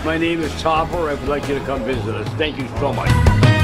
My name is Topper. I would like you to come visit us. Thank you so much.